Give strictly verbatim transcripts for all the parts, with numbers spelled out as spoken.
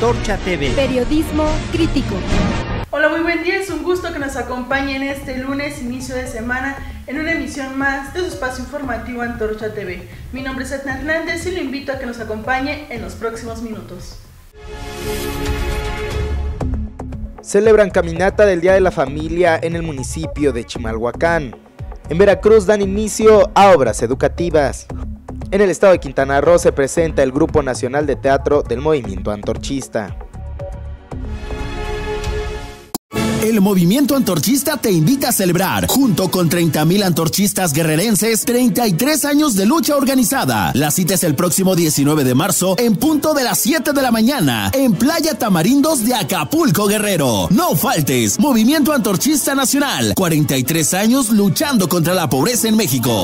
Antorcha T V. Periodismo crítico. Hola, muy buen día, es un gusto que nos acompañen este lunes, inicio de semana, en una emisión más de su espacio informativo Antorcha T V. Mi nombre es Edna Hernández y lo invito a que nos acompañe en los próximos minutos. Celebran caminata del Día de la Familia en el municipio de Chimalhuacán. En Veracruz dan inicio a obras educativas. En el estado de Quintana Roo se presenta el Grupo Nacional de Teatro del Movimiento Antorchista. El Movimiento Antorchista te invita a celebrar, junto con treinta mil antorchistas guerrerenses, treinta y tres años de lucha organizada. La cita es el próximo diecinueve de marzo, en punto de las siete de la mañana, en Playa Tamarindos de Acapulco, Guerrero. No faltes, Movimiento Antorchista Nacional, cuarenta y tres años luchando contra la pobreza en México.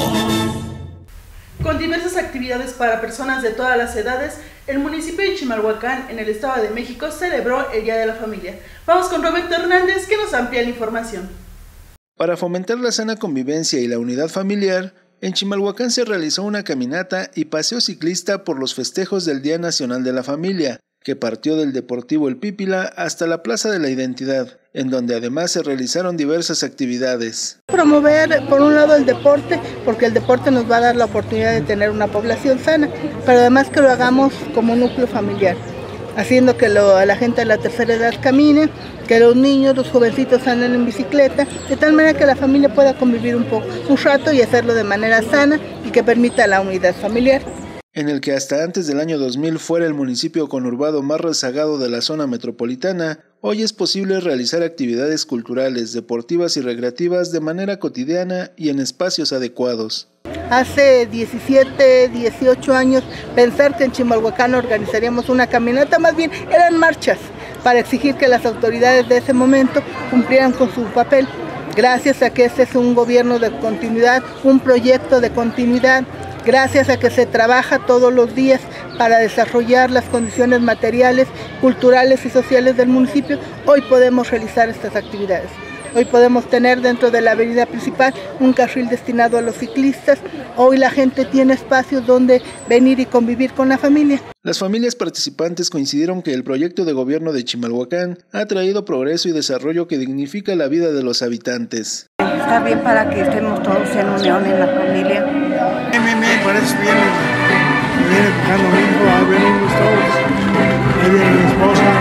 Con diversas actividades para personas de todas las edades, el municipio de Chimalhuacán, en el Estado de México, celebró el Día de la Familia. Vamos con Roberto Hernández, que nos amplía la información. Para fomentar la sana convivencia y la unidad familiar, en Chimalhuacán se realizó una caminata y paseo ciclista por los festejos del Día Nacional de la Familia, que partió del Deportivo El Pípila hasta la Plaza de la Identidad, en donde además se realizaron diversas actividades. Promover, por un lado, el deporte, porque el deporte nos va a dar la oportunidad de tener una población sana, pero además que lo hagamos como núcleo familiar, haciendo que lo, la gente de la tercera edad camine, que los niños, los jovencitos anden en bicicleta, de tal manera que la familia pueda convivir un poco, un rato y hacerlo de manera sana y que permita la unidad familiar. En el que hasta antes del año dos mil fuera el municipio conurbado más rezagado de la zona metropolitana, hoy es posible realizar actividades culturales, deportivas y recreativas de manera cotidiana y en espacios adecuados. Hace diecisiete, dieciocho años, pensar que en Chimalhuacán organizaríamos una caminata, más bien eran marchas, para exigir que las autoridades de ese momento cumplieran con su papel. Gracias a que este es un gobierno de continuidad, un proyecto de continuidad, gracias a que se trabaja todos los días para desarrollar las condiciones materiales, culturales y sociales del municipio, hoy podemos realizar estas actividades. Hoy podemos tener dentro de la avenida principal un carril destinado a los ciclistas. Hoy la gente tiene espacios donde venir y convivir con la familia. Las familias participantes coincidieron que el proyecto de gobierno de Chimalhuacán ha traído progreso y desarrollo que dignifica la vida de los habitantes. Está bien para que estemos todos en unión en la familia. A mí me parece bien, viene buscando mi hijo, ahí venimos todos, ahí viene mi esposa.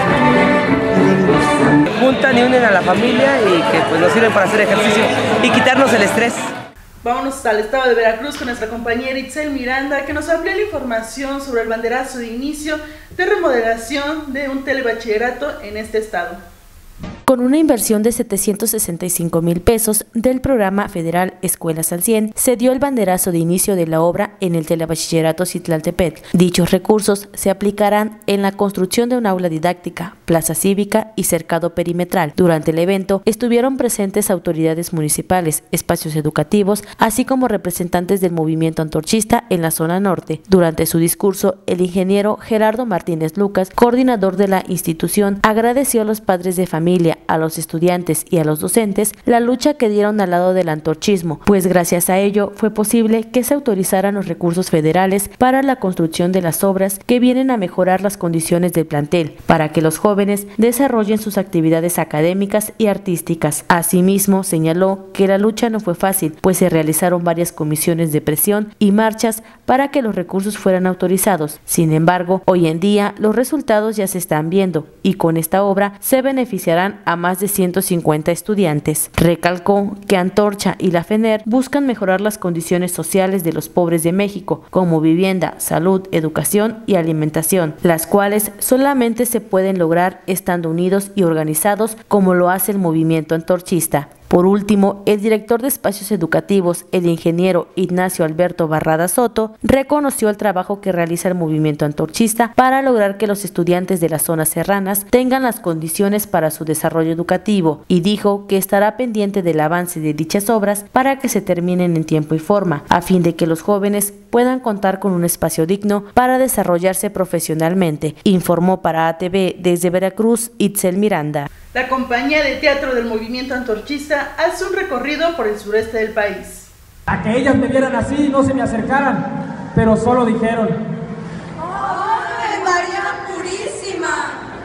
Juntan y unen a la familia y que pues nos sirven para hacer ejercicio y quitarnos el estrés. Vámonos al estado de Veracruz con nuestra compañera Itzel Miranda, que nos amplía la información sobre el banderazo de inicio de remodelación de un telebachillerato en este estado. Con una inversión de setecientos sesenta y cinco mil pesos del programa federal Escuelas al cien, se dio el banderazo de inicio de la obra en el Telebachillerato Citlaltepetl. Dichos recursos se aplicarán en la construcción de un aula didáctica, plaza cívica y cercado perimetral. Durante el evento estuvieron presentes autoridades municipales, espacios educativos, así como representantes del movimiento antorchista en la zona norte. Durante su discurso, el ingeniero Gerardo Martínez Lucas, coordinador de la institución, agradeció a los padres de familia, a los estudiantes y a los docentes la lucha que dieron al lado del antorchismo, pues gracias a ello fue posible que se autorizaran los recursos federales para la construcción de las obras que vienen a mejorar las condiciones del plantel, para que los jóvenes desarrollen sus actividades académicas y artísticas. Asimismo, señaló que la lucha no fue fácil, pues se realizaron varias comisiones de presión y marchas para que los recursos fueran autorizados. Sin embargo, hoy en día los resultados ya se están viendo y con esta obra se beneficiarán a más de ciento cincuenta estudiantes. Recalcó que Antorcha y la FENER buscan mejorar las condiciones sociales de los pobres de México, como vivienda, salud, educación y alimentación, las cuales solamente se pueden lograr estando unidos y organizados como lo hace el movimiento antorchista. Por último, el director de espacios educativos, el ingeniero Ignacio Alberto Barrada Soto, reconoció el trabajo que realiza el movimiento antorchista para lograr que los estudiantes de las zonas serranas tengan las condiciones para su desarrollo educativo y dijo que estará pendiente del avance de dichas obras para que se terminen en tiempo y forma, a fin de que los jóvenes puedan contar con un espacio digno para desarrollarse profesionalmente, informó para A T V desde Veracruz Itzel Miranda. La compañía de teatro del movimiento antorchista hace un recorrido por el sureste del país. A que ellas me vieran así y no se me acercaran, pero solo dijeron: ¡Ay, María Purísima!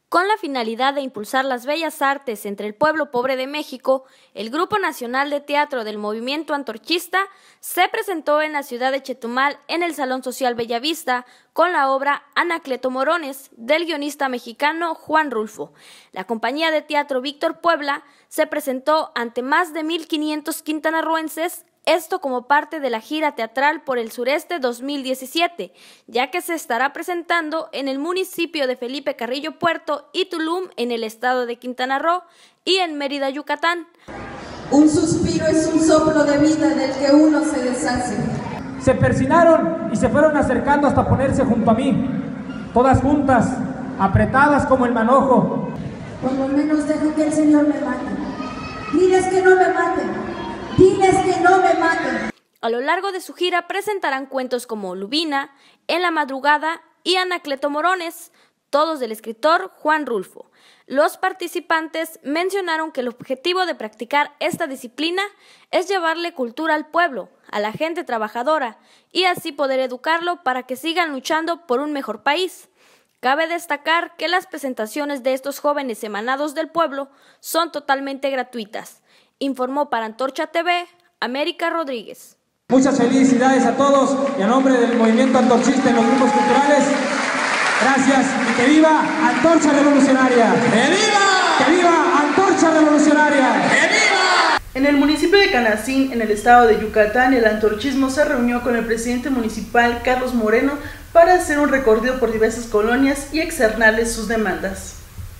Con la finalidad de impulsar las bellas artes entre el pueblo pobre de México, el Grupo Nacional de Teatro del Movimiento Antorchista se presentó en la ciudad de Chetumal en el Salón Social Bellavista con la obra Anacleto Morones del guionista mexicano Juan Rulfo. La compañía de teatro Víctor Puebla se presentó ante más de mil quinientos quintanarroenses, esto como parte de la gira teatral por el sureste dos mil diecisiete, ya que se estará presentando en el municipio de Felipe Carrillo Puerto y Tulum en el estado de Quintana Roo y en Mérida, Yucatán. Un suspiro es un soplo de vida del que uno se deshace. Se persinaron y se fueron acercando hasta ponerse junto a mí, todas juntas, apretadas como el manojo. Por lo menos deja que el Señor me mate. Diles que no me maten. Diles que no me maten. A lo largo de su gira presentarán cuentos como Lubina, En la madrugada y Anacleto Morones, todos del escritor Juan Rulfo. Los participantes mencionaron que el objetivo de practicar esta disciplina es llevarle cultura al pueblo, a la gente trabajadora, y así poder educarlo para que sigan luchando por un mejor país. Cabe destacar que las presentaciones de estos jóvenes emanados del pueblo son totalmente gratuitas. Informó para Antorcha T V, América Rodríguez. Muchas felicidades a todos y a nombre del movimiento antorchista en los grupos culturales. Gracias y que viva Antorcha Revolucionaria. ¡Que viva! ¡Que viva Antorcha Revolucionaria! ¡Que viva! En el municipio de Canacín, en el estado de Yucatán, el antorchismo se reunió con el presidente municipal, Carlos Moreno, para hacer un recorrido por diversas colonias y externarles sus demandas.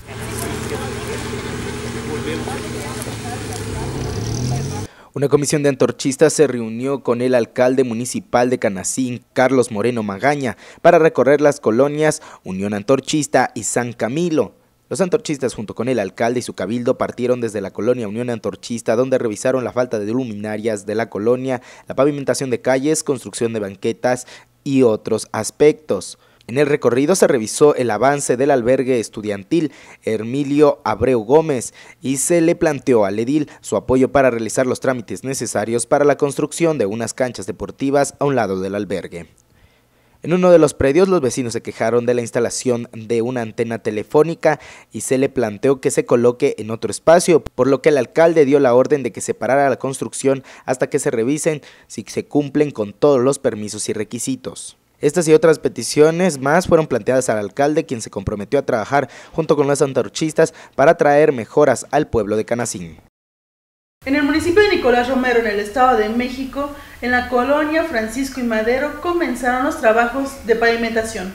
Una comisión de antorchistas se reunió con el alcalde municipal de Canacín, Carlos Moreno Magaña, para recorrer las colonias Unión Antorchista y San Camilo. Los antorchistas junto con el alcalde y su cabildo partieron desde la colonia Unión Antorchista, donde revisaron la falta de luminarias de la colonia, la pavimentación de calles, construcción de banquetas y otros aspectos. En el recorrido se revisó el avance del albergue estudiantil Hermilio Abreu Gómez y se le planteó al edil su apoyo para realizar los trámites necesarios para la construcción de unas canchas deportivas a un lado del albergue. En uno de los predios los vecinos se quejaron de la instalación de una antena telefónica y se le planteó que se coloque en otro espacio, por lo que el alcalde dio la orden de que se parara la construcción hasta que se revisen si se cumplen con todos los permisos y requisitos. Estas y otras peticiones más fueron planteadas al alcalde, quien se comprometió a trabajar junto con los antorchistas para traer mejoras al pueblo de Canacín. En el municipio de Nicolás Romero, en el Estado de México, en la colonia Francisco y Madero, comenzaron los trabajos de pavimentación.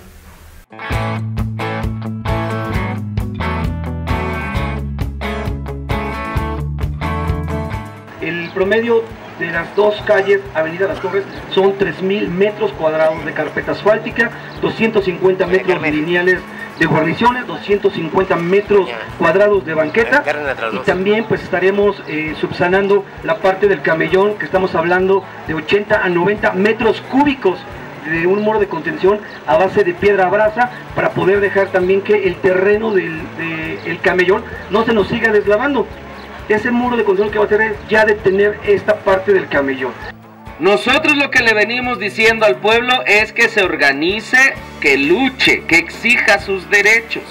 El promedio de las dos calles, Avenida Las Torres, son tres mil metros cuadrados de carpeta asfáltica, doscientos cincuenta metros lineales de guarniciones, doscientos cincuenta metros cuadrados de banqueta, y también pues estaremos eh, subsanando la parte del camellón, que estamos hablando de ochenta a noventa metros cúbicos de un muro de contención a base de piedra brasa, para poder dejar también que el terreno del de, el camellón no se nos siga deslavando. Ese muro de contención que va a tener es ya detener esta parte del camellón. Nosotros lo que le venimos diciendo al pueblo es que se organice, que luche, que exija sus derechos.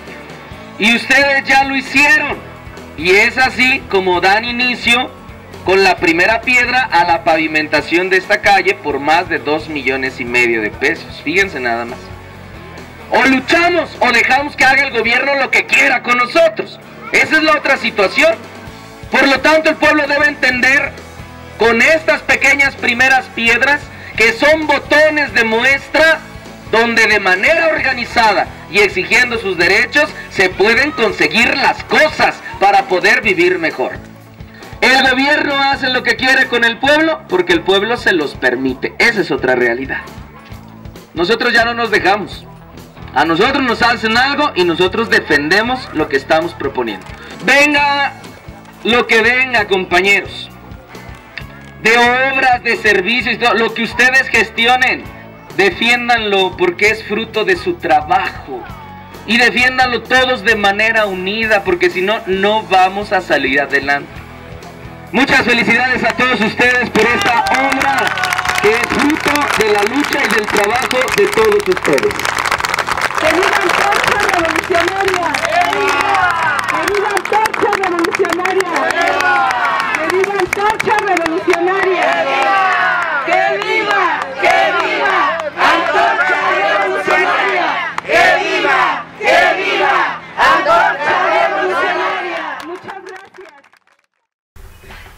Y ustedes ya lo hicieron. Y es así como dan inicio con la primera piedra a la pavimentación de esta calle por más de dos millones y medio de pesos. Fíjense nada más. O luchamos o dejamos que haga el gobierno lo que quiera con nosotros. Esa es la otra situación. Por lo tanto, el pueblo debe entender con estas pequeñas primeras piedras que son botones de muestra donde de manera organizada y exigiendo sus derechos se pueden conseguir las cosas para poder vivir mejor. El gobierno hace lo que quiere con el pueblo porque el pueblo se los permite. Esa es otra realidad. Nosotros ya no nos dejamos. A nosotros nos hacen algo y nosotros defendemos lo que estamos proponiendo. Venga lo que venga, compañeros, de obras, de servicios, lo que ustedes gestionen, defiéndanlo porque es fruto de su trabajo. Y defiéndanlo todos de manera unida, porque si no, no vamos a salir adelante. Muchas felicidades a todos ustedes por esta obra que es fruto de la lucha y del trabajo de todos ustedes. ¡Que viva Antorcha Revolucionaria!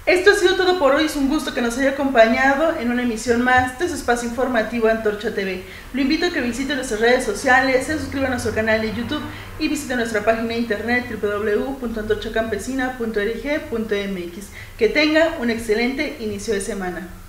Esto ha sido todo por hoy, es un gusto que nos haya acompañado en una emisión más de su espacio informativo Antorcha T V. Lo invito a que visite nuestras redes sociales, se suscriba a nuestro canal de YouTube y visite nuestra página de internet w w w punto antorcha campesina punto org punto m x. Que tenga un excelente inicio de semana.